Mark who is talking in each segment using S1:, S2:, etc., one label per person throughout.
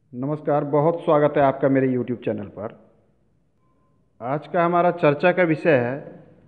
S1: नमस्कार, बहुत स्वागत है आपका मेरे YouTube चैनल पर। आज का हमारा चर्चा का विषय है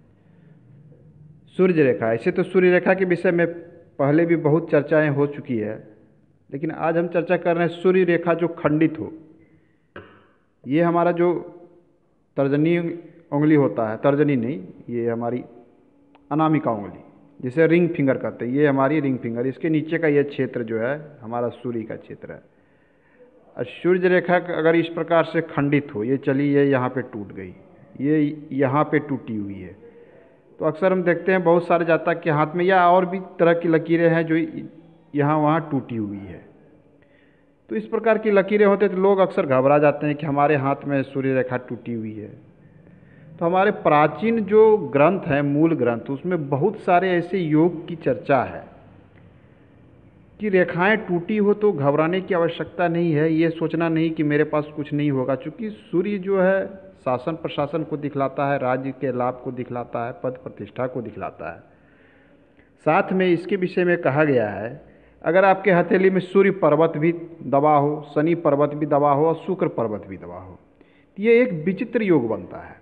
S1: सूर्य रेखा। ऐसे तो सूर्य रेखा के विषय में पहले भी बहुत चर्चाएं हो चुकी है, लेकिन आज हम चर्चा कर रहे हैं सूर्य रेखा जो खंडित हो। ये हमारा जो तर्जनी उंगली होता है, तर्जनी नहीं, ये हमारी अनामिका उंगली, जिसे रिंग फिंगर कहते हैं, ये हमारी रिंग फिंगर, इसके नीचे का ये क्षेत्र जो है हमारा सूर्य का क्षेत्र है। और सूर्य रेखा अगर इस प्रकार से खंडित हो, ये चली, ये यहाँ पे टूट गई, ये यहाँ पे टूटी हुई है, तो अक्सर हम देखते हैं बहुत सारे जातक के हाथ में या और भी तरह की लकीरें हैं जो यहाँ वहाँ टूटी हुई है। तो इस प्रकार की लकीरें होते तो लोग अक्सर घबरा जाते हैं कि हमारे हाथ में सूर्य रेखा टूटी हुई है। तो हमारे प्राचीन जो ग्रंथ हैं, मूल ग्रंथ, उसमें बहुत सारे ऐसे योग की चर्चा है कि रेखाएं टूटी हो तो घबराने की आवश्यकता नहीं है, ये सोचना नहीं कि मेरे पास कुछ नहीं होगा, क्योंकि सूर्य जो है शासन प्रशासन को दिखलाता है, राज्य के लाभ को दिखलाता है, पद प्रतिष्ठा को दिखलाता है। साथ में इसके विषय में कहा गया है, अगर आपके हथेली में सूर्य पर्वत भी दबा हो, शनि पर्वत भी दबा हो और शुक्र पर्वत भी दबा हो, तो ये एक विचित्र योग बनता है।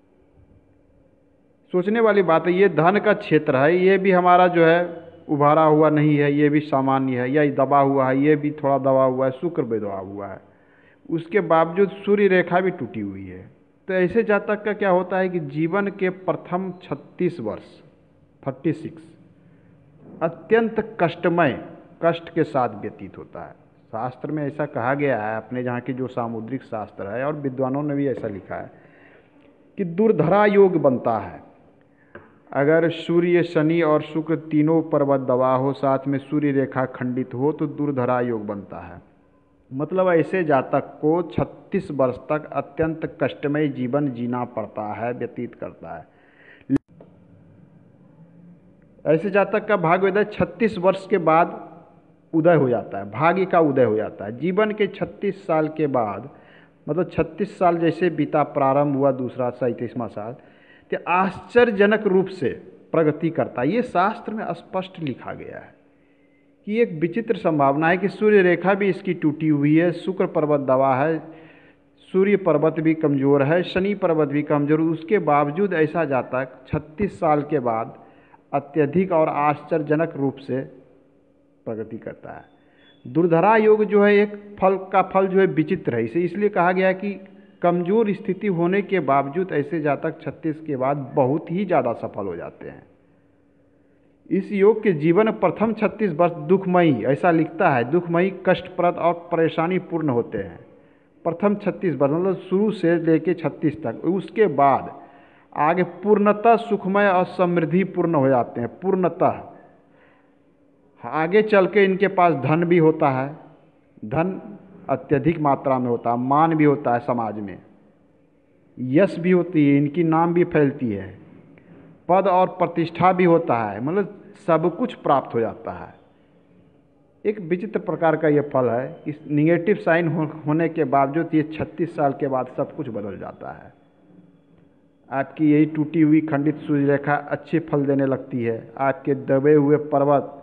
S1: सोचने वाली बात है, ये धन का क्षेत्र है, ये भी हमारा जो है उभारा हुआ नहीं है, ये भी सामान्य है, या दबा हुआ है, ये भी थोड़ा दबा हुआ है, शुक्र भी दबा हुआ है, उसके बावजूद सूर्य रेखा भी टूटी हुई है। तो ऐसे जातक का क्या होता है कि जीवन के प्रथम 36 वर्ष 36 अत्यंत कष्टमय, कष्ट के साथ व्यतीत होता है। शास्त्र में ऐसा कहा गया है, अपने जहाँ की जो सामुद्रिक शास्त्र है और विद्वानों ने भी ऐसा लिखा है कि दुर्धरा योग बनता है। अगर सूर्य, शनि और शुक्र तीनों पर्वत दबा हो, साथ में सूर्य रेखा खंडित हो, तो दुर्धरा योग बनता है। मतलब ऐसे जातक को 36 वर्ष तक अत्यंत कष्टमय जीवन जीना पड़ता है, व्यतीत करता है। ऐसे जातक का भाग्योदय 36 वर्ष के बाद उदय हो जाता है, भाग्य का उदय हो जाता है। जीवन के 36 साल के बाद, मतलब 36 साल जैसे बीता, प्रारंभ हुआ दूसरा 37वां साल, तो आश्चर्यजनक रूप से प्रगति करता है। ये शास्त्र में स्पष्ट लिखा गया है कि एक विचित्र संभावना है कि सूर्य रेखा भी इसकी टूटी हुई है, शुक्र पर्वत दबा है, सूर्य पर्वत भी कमज़ोर है, शनि पर्वत भी कमज़ोर, उसके बावजूद ऐसा जातक 36 साल के बाद अत्यधिक और आश्चर्यजनक रूप से प्रगति करता है। दुर्धरा योग जो है, एक फल का फल जो है विचित्र है। इसे इसलिए कहा गया है कि कमज़ोर स्थिति होने के बावजूद ऐसे जातक 36 के बाद बहुत ही ज़्यादा सफल हो जाते हैं। इस योग के जीवन प्रथम 36 वर्ष दुखमयी, ऐसा लिखता है, दुखमयी, कष्टप्रद और परेशानी पूर्ण होते हैं। प्रथम 36 वर्ष मतलब शुरू से लेके 36 तक, उसके बाद आगे पूर्णतः सुखमय और समृद्धिपूर्ण हो जाते हैं। पूर्णतः आगे चल के इनके पास धन भी होता है, धन अत्यधिक मात्रा में होता है, मान भी होता है समाज में, यश भी होती है, इनकी नाम भी फैलती है, पद और प्रतिष्ठा भी होता है, मतलब सब कुछ प्राप्त हो जाता है। एक विचित्र प्रकार का ये फल है। इस निगेटिव साइन होने के बावजूद ये 36 साल के बाद सब कुछ बदल जाता है। आपकी यही टूटी हुई खंडित सूर्य रेखा अच्छे फल देने लगती है, आपके दबे हुए पर्वत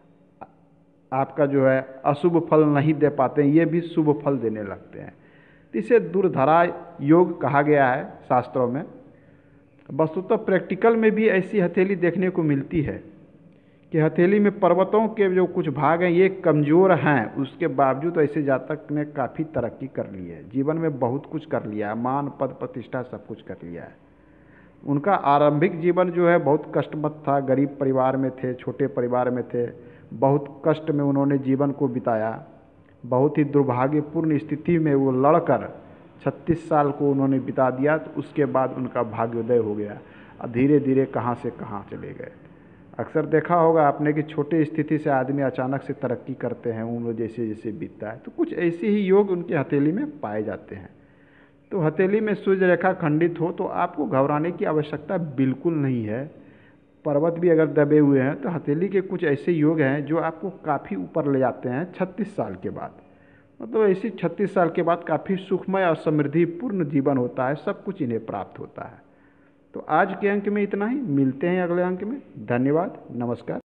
S1: आपका जो है अशुभ फल नहीं दे पाते हैं, ये भी शुभ फल देने लगते हैं। तो इसे दुर्धरा योग कहा गया है शास्त्रों में। वस्तुतः प्रैक्टिकल में भी ऐसी हथेली देखने को मिलती है कि हथेली में पर्वतों के जो कुछ भाग हैं ये कमज़ोर हैं, उसके बावजूद ऐसे जातक ने काफ़ी तरक्की कर ली है, जीवन में बहुत कुछ कर लिया है, मान पद प्रतिष्ठा सब कुछ कर लिया है। उनका आरंभिक जीवन जो है बहुत कष्टमय था, गरीब परिवार में थे, छोटे परिवार में थे, बहुत कष्ट में उन्होंने जीवन को बिताया, बहुत ही दुर्भाग्यपूर्ण स्थिति में वो लड़कर 36 साल को उन्होंने बिता दिया। तो उसके बाद उनका भाग्योदय हो गया, धीरे धीरे कहाँ से कहाँ चले गए। अक्सर देखा होगा आपने कि छोटे स्थिति से आदमी अचानक से तरक्की करते हैं, उम्र जैसे जैसे बीतता है। तो कुछ ऐसे ही योग उनके हथेली में पाए जाते हैं। तो हथेली में सूर्य रेखा खंडित हो तो आपको घबराने की आवश्यकता बिल्कुल नहीं है। पर्वत भी अगर दबे हुए हैं तो हथेली के कुछ ऐसे योग हैं जो आपको काफ़ी ऊपर ले जाते हैं 36 साल के बाद। मतलब ऐसी 36 साल के बाद काफ़ी सुखमय और समृद्धिपूर्ण जीवन होता है, सब कुछ इन्हें प्राप्त होता है। तो आज के अंक में इतना ही, मिलते हैं अगले अंक में। धन्यवाद, नमस्कार।